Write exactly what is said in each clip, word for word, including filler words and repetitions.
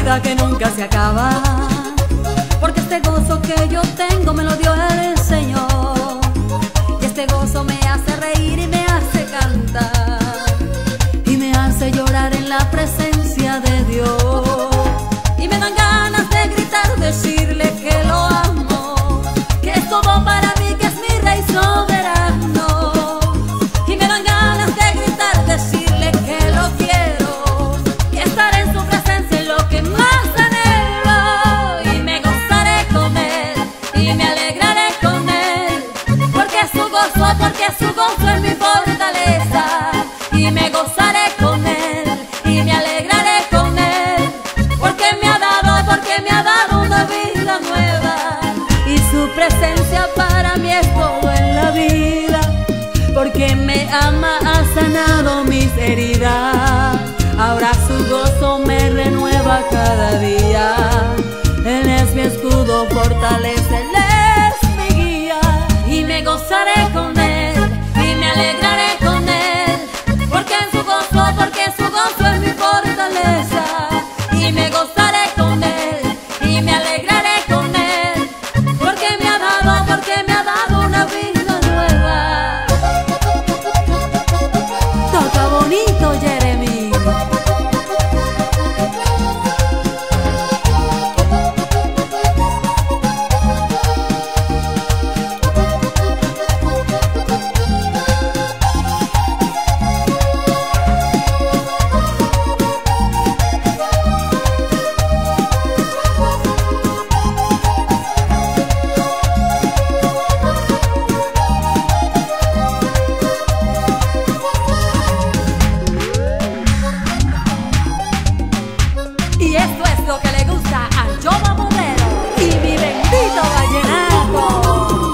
vida que nunca se acaba, porque este gozo que yo tengo me lo dio el Señor. Y este gozo me hace reír y me hace cantar, y me hace llorar en la presencia de Dios. Y me dan ganas de gritar, decirle que lo amo, que es todo para mí, que es mi Rey soberano. Y me dan ganas de gritar, decirle que lo quiero, que estaré en su presencia es lo que más anhelo. Y me gozaré con Él, y me alegraré con Él, porque su gozo, porque su gozo es mi fortaleza. Y me gozaré con Él, y me alegraré con Él, porque me ha dado, porque me ha dado una vida nueva. Y su presencia para mí es todo en la vida, porque me ama, ha sanado mis heridas. Ahora su gozo me renueva cada día. Él es mi escudo, fortaleza, Él es mi guía. Y me gozaré con Él, y me alegraré con Él, porque en su gozo, porque su gozo es mi fortaleza. Y me gozaré con Él, y me alegraré con Él, porque me ha dado, porque me ha dado una vida nueva. Toca bonito, Jeremy. Y esto es lo que le gusta a Yoba Modelo y mi bendito vallenato.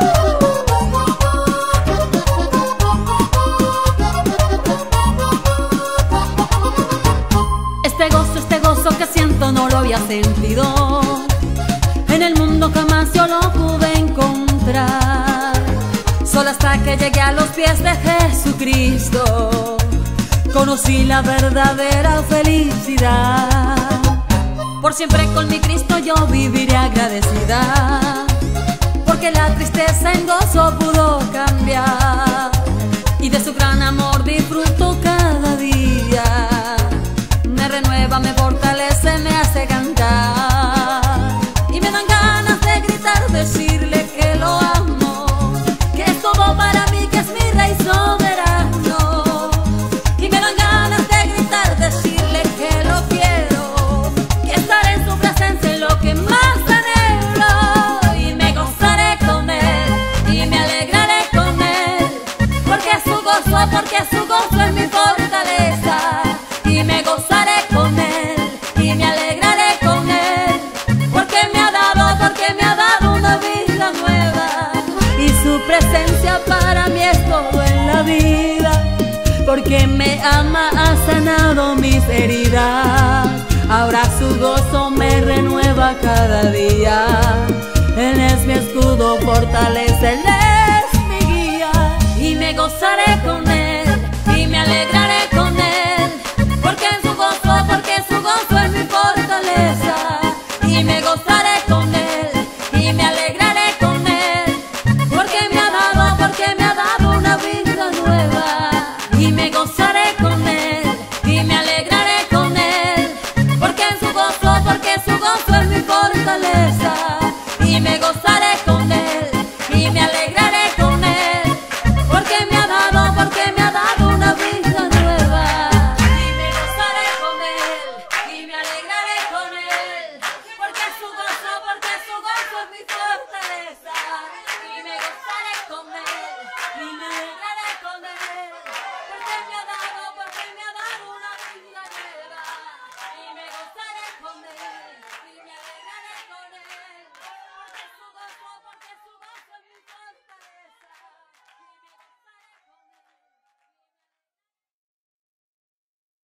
Este gozo, este gozo que siento no lo había sentido en el mundo, jamás yo lo pude encontrar. Solo hasta que llegué a los pies de Jesucristo conocí la verdadera felicidad. Por siempre con mi Cristo yo viviré agradecida, porque la tristeza en gozo pudo cambiar, y de su gran amor disfruto cada día. Me renueva, me fortalece, me hace cantar, y me dan ganas de gritar, decirle que lo amo, que es todo para mí, que es mi Rey soberano. Y me dan ganas de gritar, decirle que lo quiero, que estaré en su presencia es lo que más anhelo. Y me gozaré con Él, y me alegraré con Él, porque su gozo, porque su gozo es mi fortaleza. Y me gozaré con Él, y me alegraré con Él, porque me ha dado, porque me ha dado una vida nueva. Y su presencia para mí es todo en la vida, porque me ama, ha sanado mis heridas. Ahora su gozo me renueva cada día. Él es mi escudo, fortaleza, Él es mi guía. Y me gozaré con Él, y me alegraré